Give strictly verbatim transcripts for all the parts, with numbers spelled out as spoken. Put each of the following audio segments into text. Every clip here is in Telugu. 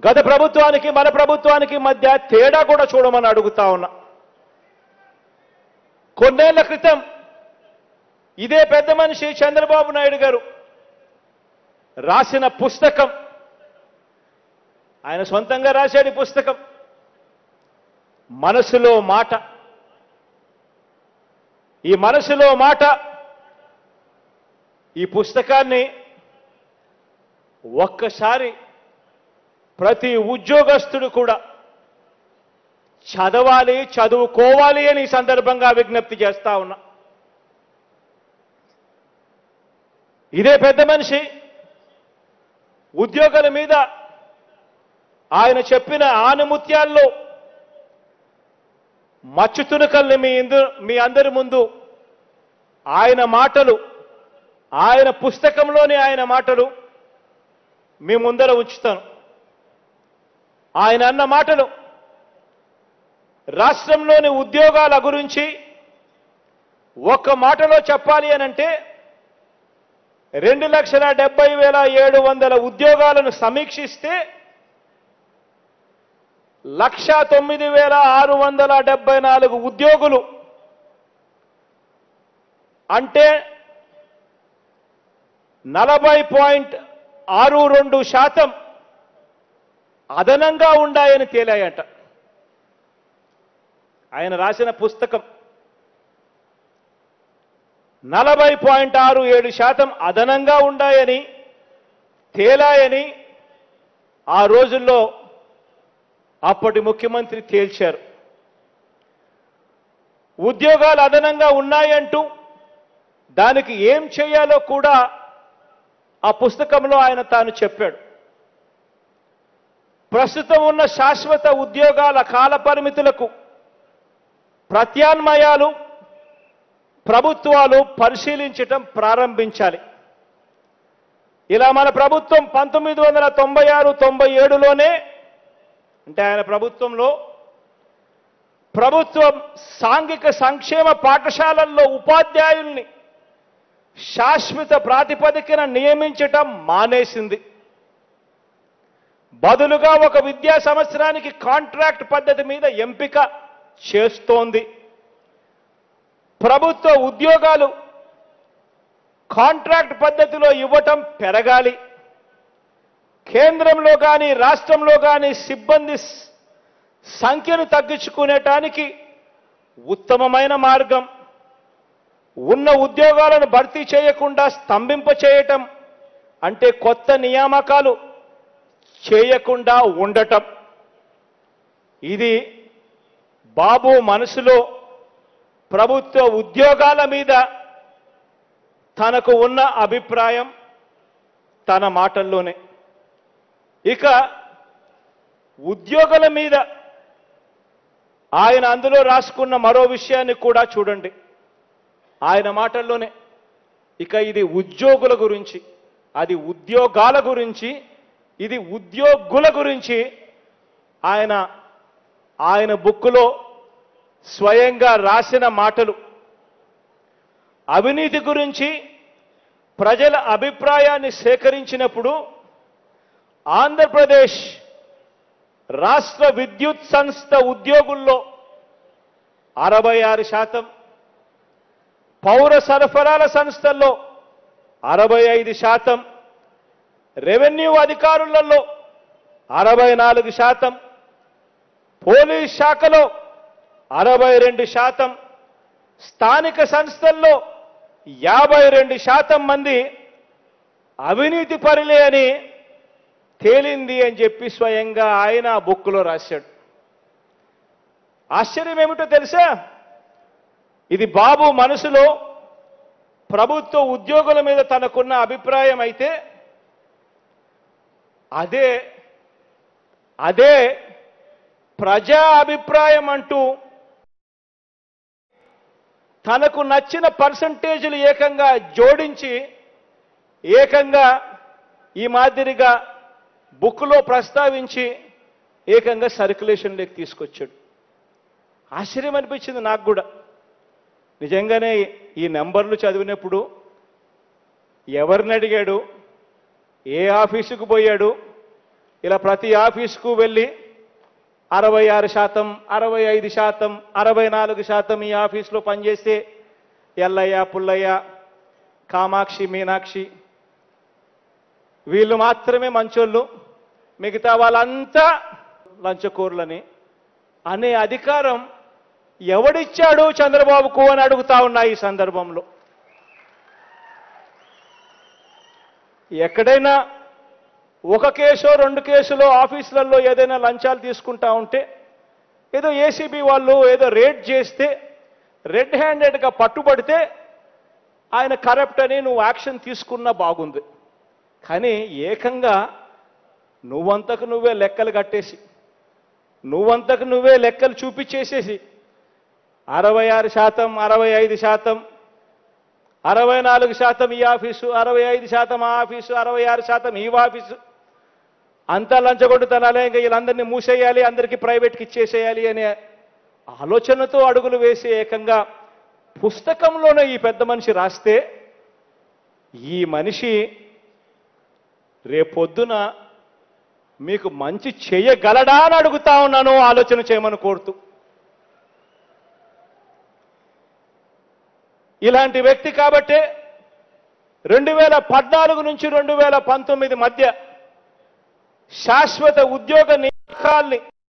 గత ప్రభుత్వానికి మన ప్రభుత్వానికి మధ్య తేడా కూడా చూడమని అడుగుతా ఉన్నా. కొన్నేళ్ల క్రితం ఇదే పెద్ద మనిషి చంద్రబాబు నాయుడు గారు రాసిన పుస్తకం, ఆయన సొంతంగా రాశాడు ఈ పుస్తకం, మనసులో మాట. ఈ మనసులో మాట ఈ పుస్తకాన్ని ఒక్కసారి ప్రతి ఉద్యోగస్తుడు కూడా చదవాలి, చదువుకోవాలి అని ఈ సందర్భంగా విజ్ఞప్తి చేస్తా ఉన్నా. ఇదే పెద్ద మనిషి ఉద్యోగుల మీద ఆయన చెప్పిన ఆనుముత్యాల్లో మచ్చు తునకల్ని మీ ఇందు మీ అందరి ముందు ఆయన మాటలు, ఆయన పుస్తకంలోని ఆయన మాటలు మీ ముందర ఉంచుతాను. ఆయన అన్న మాటలు రాష్ట్రంలోని ఉద్యోగాల గురించి ఒక్క మాటలో చెప్పాలి అనంటే రెండు లక్షల డెబ్బై వేల ఏడు వందల ఉద్యోగాలను సమీక్షిస్తే లక్ష తొమ్మిది వేల ఆరు వందల డెబ్బై నాలుగు ఉద్యోగులు అంటే నలభై పాయింట్ ఆరు రెండు శాతం అదనంగా ఉండాయని తేలాయట. ఆయన రాసిన పుస్తకం నలభై పాయింట్ ఆరు ఏడు శాతం అదనంగా ఉండాయని తేలాయని ఆ రోజుల్లో అప్పటి ముఖ్యమంత్రి తేల్చారు. ఉద్యోగాలు అదనంగా ఉన్నాయంటూ దానికి ఏం చేయాలో కూడా ఆ పుస్తకంలో ఆయన తాను చెప్పాడు. ప్రస్తుతం ఉన్న శాశ్వత ఉద్యోగాల కాల పరిమితులకు ప్రత్యామ్నాయాలు ప్రభుత్వాలు పరిశీలించటం ప్రారంభించాలి. ఇలా మన ప్రభుత్వం పంతొమ్మిది వందల తొంభై ఆరు తొంభై ఏడులోనే అంటే ఆయన ప్రభుత్వంలో ప్రభుత్వం సాంఘిక సంక్షేమ పాఠశాలల్లో ఉపాధ్యాయుల్ని శాశ్వత ప్రాతిపదికన నియమించటం మానేసింది. బదులుగా ఒక విద్యా సంవత్సరానికి కాంట్రాక్ట్ పద్ధతి మీద ఎంపిక చేస్తోంది. ప్రభుత్వ ఉద్యోగాలు కాంట్రాక్ట్ పద్ధతిలో ఇవ్వటం పెరగాలి. కేంద్రంలో కానీ రాష్ట్రంలో కానీ సిబ్బంది సంఖ్యను తగ్గించుకునేటానికి ఉత్తమమైన మార్గం ఉన్న ఉద్యోగాలను భర్తీ చేయకుండా స్తంభింప చేయటం అంటే కొత్త నియామకాలు చేయకుండా ఉండటం. ఇది బాబు మనసులో ప్రభుత్వ ఉద్యోగాల మీద తనకు ఉన్న అభిప్రాయం తన మాటల్లోనే. ఇక ఉద్యోగుల మీద ఆయన అందులో రాసుకున్న మరో విషయాన్ని కూడా చూడండి. ఆయన మాటల్లోనే ఇక ఇది ఉద్యోగుల గురించి, అది ఉద్యోగాల గురించి, ఇది ఉద్యోగుల గురించి ఆయన ఆయన బుక్కులో స్వయంగా రాసిన మాటలు. అవినీతి గురించి ప్రజల అభిప్రాయాన్ని సేకరించినప్పుడు ఆంధ్రప్రదేశ్ రాష్ట్ర విద్యుత్ సంస్థ ఉద్యోగుల్లో అరవై ఆరు శాతం, పౌర సరఫరాల సంస్థల్లో అరవై ఐదు శాతం, రెవెన్యూ అధికారులలో అరవై నాలుగు శాతం, పోలీస్ శాఖలో అరవై రెండు శాతం, స్థానిక సంస్థల్లో యాభై రెండు శాతం మంది అవినీతి పరులే అని తేలింది అని చెప్పి స్వయంగా ఆయన ఆ బుక్లో రాశాడు. ఆశ్చర్యం ఏమిటో తెలుసా? ఇది బాబు మనసులో ప్రభుత్వ ఉద్యోగుల మీద తనకున్న అభిప్రాయం అయితే అదే అదే ప్రజా అభిప్రాయం అంటూ తనకు నచ్చిన పర్సంటేజీలు ఏకంగా జోడించి ఏకంగా ఈ మాదిరిగా బుక్లో ప్రస్తావించి ఏకంగా సర్క్యులేషన్లోకి తీసుకొచ్చాడు. ఆశ్చర్యం అనిపించింది నాకు కూడా. నిజంగానే ఈ నెంబర్లు చదివినప్పుడు ఎవరిని అడిగాడు, ఏ ఆఫీసుకు పోయాడు, ఇలా ప్రతి ఆఫీస్కు వెళ్ళి అరవై ఆరు శాతం అరవై ఐదు శాతం అరవై నాలుగు శాతం ఈ ఆఫీస్లో పనిచేస్తే ఎల్లయ్య పుల్లయ్య కామాక్షి మీనాక్షి వీళ్ళు మాత్రమే మంచోళ్ళు, మిగతా వాళ్ళంతా లంచకోరులని అనే అధికారం ఎవడిచ్చాడు చంద్రబాబుకు అని అడుగుతా ఉన్నా. ఈ సందర్భంలో ఎక్కడైనా ఒక కేసో రెండు కేసులో ఆఫీసులలో ఏదైనా లంచాలు తీసుకుంటా ఉంటే ఏదో ఏసీబీ వాళ్ళు ఏదో రేడ్ చేస్తే రెడ్ హ్యాండెడ్గా పట్టుబడితే ఆయన కరప్ట్ అని నువ్వు యాక్షన్ తీసుకున్నా బాగుంది. కానీ ఏకంగా నువ్వంతకు నువ్వే లెక్కలు కట్టేసి నువ్వంతకు నువ్వే లెక్కలు చూపించేసేసి అరవై ఆరు శాతం అరవై ఐదు శాతం అరవై నాలుగు శాతం ఈ ఆఫీసు అరవై ఐదు శాతం ఆ ఆఫీసు అరవై ఆరు శాతం ఈ ఆఫీసు అంతా లంచగొండుతనాలే, ఇంకా వీళ్ళందరినీ మూసేయాలి, అందరికీ ప్రైవేట్కి ఇచ్చేసేయాలి అనే ఆలోచనతో అడుగులు వేసి ఏకంగా పుస్తకంలోనే ఈ పెద్ద మనిషి రాస్తే ఈ మనిషి రేపొద్దున మీకు మంచి చేయగలడా అని అడుగుతా ఉన్నాను, ఆలోచన చేయమని కోరుతూ. ఇలాంటి వ్యక్తి కాబట్టే రెండు వేల పద్నాలుగు నుంచి రెండు వేల పంతొమ్మిది మధ్య శాశ్వత ఉద్యోగ నియామకాల్ని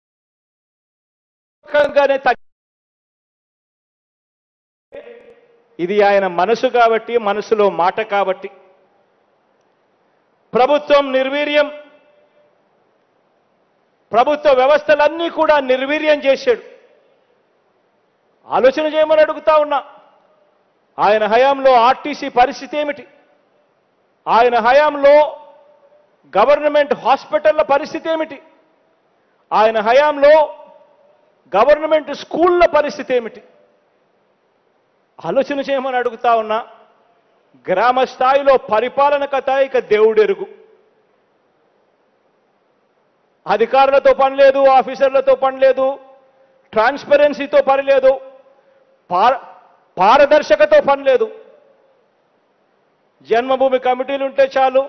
ఇది ఆయన మనసు కాబట్టి, మనసులో మాట కాబట్టి. ప్రభుత్వం నిర్వీర్యం, ప్రభుత్వ వ్యవస్థలన్నీ కూడా నిర్వీర్యం చేశాడు. ఆలోచన చేయమని అడుగుతా ఉన్నా. ఆయన హయాంలో ఆర్టీసీ పరిస్థితి ఏమిటి? ఆయన హయాంలో గవర్నమెంట్ హాస్పిటళ్ల పరిస్థితి ఏమిటి? ఆయన హయాంలో గవర్నమెంట్ స్కూళ్ల పరిస్థితి ఏమిటి? ఆలోచన చేయమని అడుగుతా ఉన్నా. గ్రామ స్థాయిలో పరిపాలన కథ ఇక దేవుడెరుగు. అధికారులతో పని లేదు, ఆఫీసర్లతో పని లేదు, ట్రాన్స్పరెన్సీతో పని లేదు, పారదర్శకతో పని లేదు. జన్మభూమి కమిటీలు ఉంటే చాలు,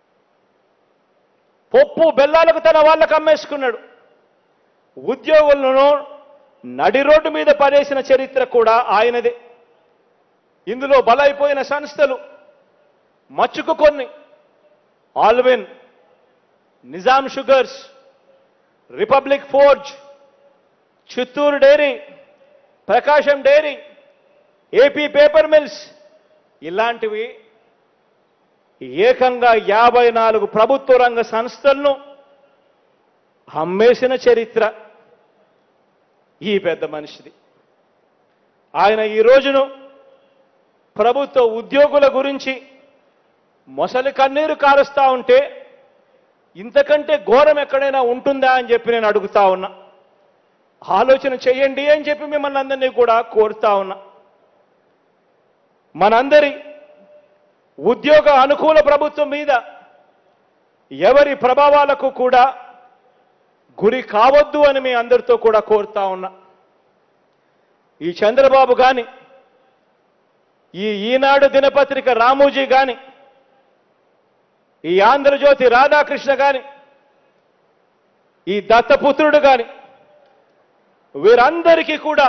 పప్పు బెల్లాలకు తన వాళ్ళకు అమ్మేసుకున్నాడు. ఉద్యోగులను నడి రోడ్డు మీద పడేసిన చరిత్ర కూడా ఆయనదే. ఇందులో బలైపోయిన సంస్థలు మచ్చుకు కొన్ని: Allwyn, Nizam sugars, Republic Forge, Chittoor dairy, Prakasam dairy, AP paper mills, ఇలాంటివి ఏకంగా యాభై నాలుగు ప్రభుత్వ రంగ సంస్థలను అమ్మేసిన చరిత్ర ఈ పెద్ద మనిషిది. ఆయన ఈ రోజును ప్రభుత్వ ఉద్యోగుల గురించి మొసలి కన్నీరు కారుస్తా ఉంటే ఇంతకంటే ఘోరం ఎక్కడైనా ఉంటుందా అని చెప్పి నేను అడుగుతా ఉన్నా. ఆలోచన చేయండి అని చెప్పి మిమ్మల్ని అందరినీ కూడా కోరుతా ఉన్నా. మనందరి ఉద్యోగ అనుకూల ప్రభుత్వం మీద ఎవరి ప్రభావాలకు కూడా గురి కావద్దు అని మీ అందరితో కూడా కోరుతా ఉన్నా. ఈ చంద్రబాబు గాని, ఈ ఈనాడు దినపత్రిక రామోజీ గాని, ఈ ఆంధ్రజ్యోతి రాధాకృష్ణ గాని, ఈ దత్తపుత్రుడు గాని, వీరందరికీ కూడా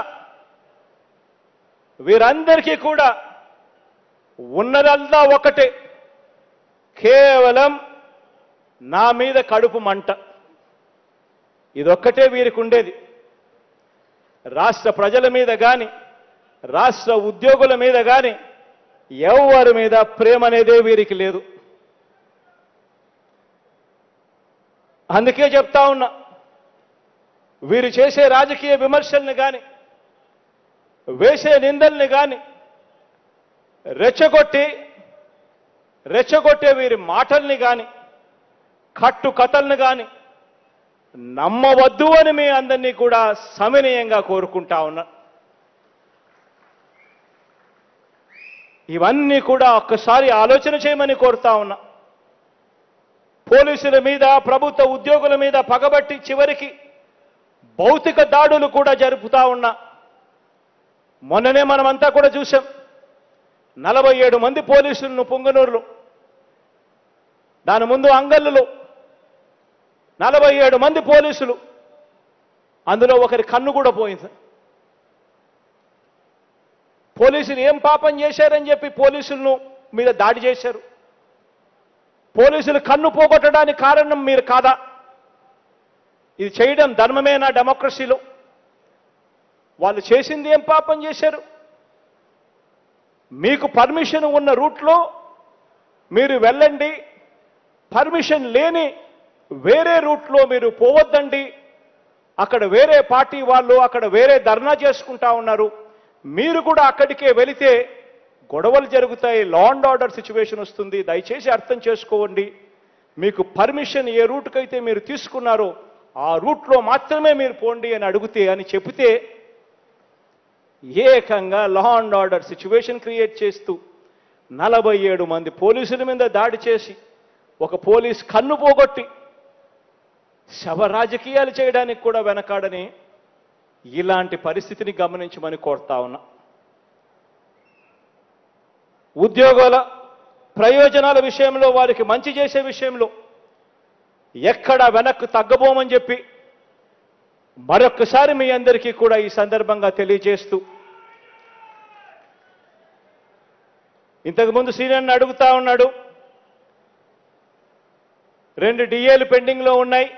వీరందరికీ కూడా ఉన్నదల్లా ఒకటే, కేవలం నా మీద కడుపు మంట. ఇదొక్కటే వీరికి ఉండేది. రాష్ట్ర ప్రజల మీద కానీ, రాష్ట్ర ఉద్యోగుల మీద కానీ ఎవరి మీద ప్రేమ అనేదే వీరికి లేదు. అందుకే చెప్తా ఉన్నా, వీరు చేసే రాజకీయ విమర్శల్ని కానీ, వేసే నిందల్ని కానీ రెచ్చగొట్టి రెచ్చగొట్టే వీరి మాటల్ని కానీ, కట్టు కథల్ని కానీ నమ్మవద్దు అని మీ అందరినీ కూడా సవినయంగా కోరుకుంటా ఉన్నా. ఇవన్నీ కూడా ఒక్కసారి ఆలోచన చేయమని కోరుతా ఉన్నా. పోలీసుల మీద, ప్రభుత్వ ఉద్యోగుల మీద పగబట్టి చివరికి భౌతిక దాడులు కూడా జరుపుతా ఉన్నా. మొన్ననే మనమంతా కూడా చూసాం. నలభై ఏడు మంది పోలీసులను పొంగనూరులో, దాని ముందు అంగళ్ళలో నలభై ఏడు మంది పోలీసులు, అందులో ఒకరి కన్ను కూడా పోయింది. పోలీసులు ఏం పాపం చేశారని చెప్పి పోలీసులను మీద దాడి చేశారు. పోలీసులు కన్ను పోగొట్టడానికి కారణం మీరు కాదా? ఇది చేయడం ధర్మమేనా డెమోక్రసీలో? వాళ్ళు చేసింది ఏం పాపం చేశారు? మీకు పర్మిషన్ ఉన్న రూట్లో మీరు వెళ్ళండి, పర్మిషన్ లేని వేరే రూట్లో మీరు పోవద్దండి. అక్కడ వేరే పార్టీ వాళ్ళు అక్కడ వేరే ధర్నా చేసుకుంటా ఉన్నారు, మీరు కూడా అక్కడికే వెళితే గొడవలు జరుగుతాయి, లా అండ్ ఆర్డర్ సిచ్యువేషన్ వస్తుంది. దయచేసి అర్థం చేసుకోండి. మీకు పర్మిషన్ ఏ రూట్కైతే మీరు తీసుకున్నారో ఆ రూట్లో మాత్రమే మీరు పోండి అని అడిగితే అని చెబితే ఏకంగా law and order situation create చేస్తూ నలభై ఏడు మంది పోలీసుల మీద దాడి చేసి ఒక పోలీస్ కన్ను పోగొట్టి శవ రాజకీయాలు చేయడానికి కూడా వెనకాడని ఇలాంటి పరిస్థితిని గమనించమని కోరుతా ఉన్నా. ఉద్యోగాల ప్రయోజనాల విషయంలో వారికి మంచి చేసే విషయంలో ఎక్కడ వెనక్కు తగ్గబోమని చెప్పి మరొక్కసారి మీ అందరికీ కూడా ఈ సందర్భంగా తెలియజేస్తూ, ఇంతకుముందు సీనియర్ని అడుగుతా ఉన్నాడు, రెండు డిఏలు పెండింగ్లో ఉన్నాయి.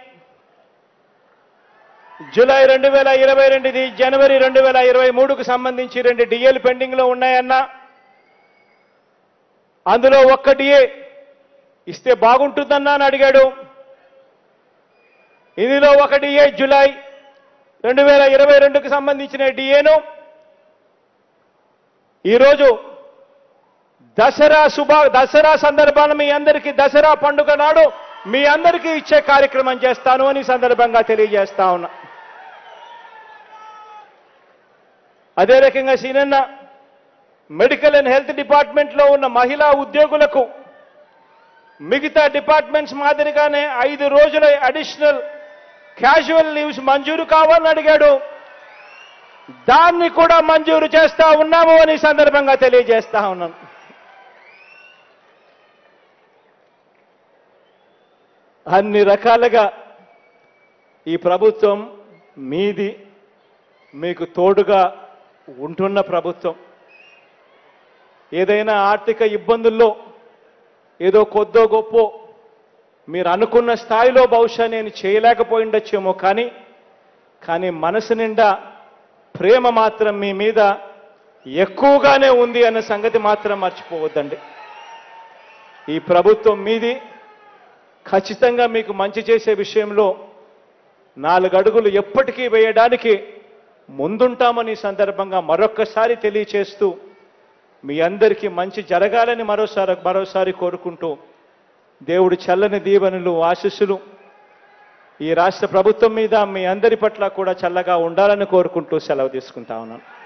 జూలై రెండు వేల ఇరవై రెండుది జనవరి రెండు వేల ఇరవై మూడుకు సంబంధించి రెండు డిఏలు పెండింగ్లో ఉన్నాయన్నా, అందులో ఒక్క డిఏ ఇస్తే బాగుంటుందన్నా అని అడిగాడు. ఇందులో ఒక డిఏ జూలై రెండు వేల ఇరవై రెండుకు సంబంధించిన డిఏను ఈరోజు దసరా శుభ దసరా సందర్భాన మీ అందరికీ దసరా పండుగ నాడు మీ అందరికీ ఇచ్చే కార్యక్రమం చేస్తాను అని సందర్భంగా తెలియజేస్తా ఉన్నా. అదే రకంగా సీనన్న మెడికల్ అండ్ హెల్త్ డిపార్ట్మెంట్లో ఉన్న మహిళా ఉద్యోగులకు మిగతా డిపార్ట్మెంట్స్ మాదిరిగానే ఐదు రోజుల అడిషనల్ క్యాజువల్ లీవ్స్ మంజూరు కావాలని అడిగాడు. దాన్ని కూడా మంజూరు చేస్తా ఉన్నాము అని సందర్భంగా తెలియజేస్తా ఉన్నాను. అన్ని రకాలుగా ఈ ప్రభుత్వం మీది, మీకు తోడుగా ఉంటున్న ప్రభుత్వం. ఏదైనా ఆర్థిక ఇబ్బందుల్లో ఏదో కొద్దో గొప్పో మీరు అనుకున్న స్థాయిలో బహుశా నేను చేయలేకపోయిండొచ్చేమో, కానీ కానీ మనసు నిండా ప్రేమ మాత్రం మీ మీద ఎక్కువగానే ఉంది అన్న సంగతి మాత్రం మర్చిపోవద్దండి. ఈ ప్రభుత్వం మీది, ఖచ్చితంగా మీకు మంచి చేసే విషయంలో నాలుగు అడుగులు ఎప్పటికీ వేయడానికి ముందుంటామని సందర్భంగా మరొక్కసారి తెలియచేస్తూ మీ అందరికీ మంచి జరగాలని మరోసారి మరోసారి కోరుకుంటూ దేవుడి చల్లని దీవెనలు ఆశీస్సులు ఈ రాష్ట్ర ప్రభుత్వం మీద మీ అందరి పట్ల కూడా చల్లగా ఉండాలని కోరుకుంటూ సెలవు తీసుకుంటా ఉన్నాను.